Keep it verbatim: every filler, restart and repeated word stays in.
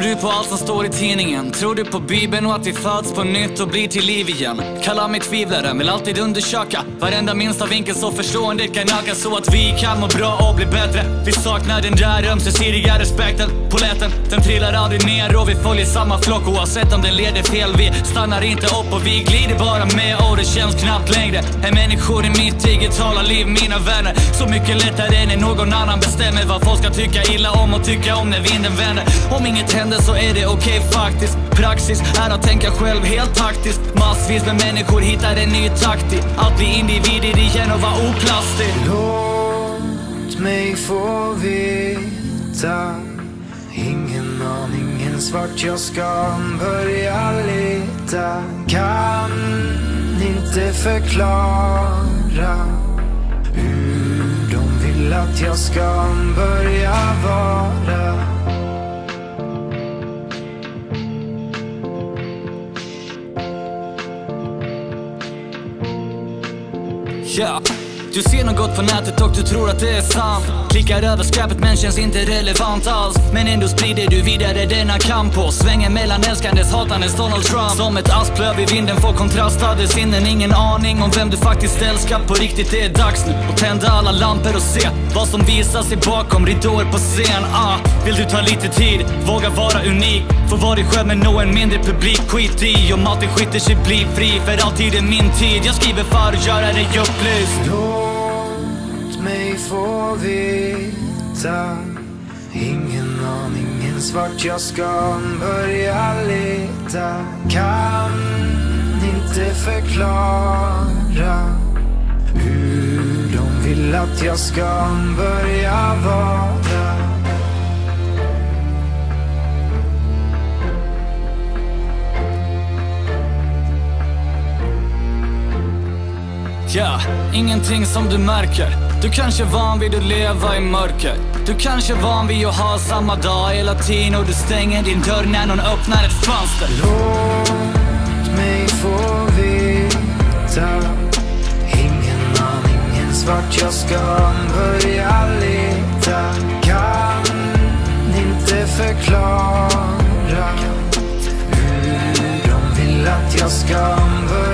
du på allt som står i tidningen? Tror du på Bibeln och att vi föds på nytt och blir till liv igen? Kalla mig tvivlare, vill alltid undersöka varenda minsta vinkel så förstående kan öka, så att vi kan må bra och bli bättre. Vi saknar den där ömsesidiga respekten. Poletten, den trillar aldrig ner och vi följer samma flock. Oavsett om den leder fel, vi stannar inte upp och vi glider bara med. Och det känns knappt längre är människor i mitt digitala liv, mina vänner. Så mycket lättare när någon annan bestämmer vad folk ska tycka illa om och tycka om när vinden vänder. Om inget händer så är det okej okay, faktiskt. Praxis är att tänka själv helt taktiskt. Massvis med människor hittar en ny takt i att bli individer igen och vara oplastig. Låt mig få veta, ingen aning ens vart jag ska börja leta. Kan inte förklara hur de vill att jag ska börja vara. Ja, du ser något på nätet och du tror att det är sant. Klickar över skräpet men känns inte relevant alls. Men ändå sprider du vidare denna kamp på. Svänger mellan älskandes, hatandes Donald Trump. Som ett asplöv i vinden får kontrastade sinnen. Ingen aning om vem du faktiskt älskar på riktigt. Det är dags nu att tända alla lampor och se vad som visar sig bakom ridåer på scen. ah, Vill du ta lite tid, våga vara unik. Få vara dig själv men nå en mindre publik. Skit i om alltid skiter sig, bli fri. För alltid är min tid, jag skriver för att göra dig upplyst. Låt mig få veta, ingen aning ens vart jag ska börja leta. Kan inte förklara hur de vill att jag ska börja vara. Ja, ingenting som du märker. Du kanske är van vid att leva i mörker. Du kanske är van vid att ha samma dag hela tiden och du stänger din dörr när någon öppnar ett fönster. Låt mig få veta, ingen aning ens vart jag ska börja leta. Kan inte förklara hur de vill att jag ska börja.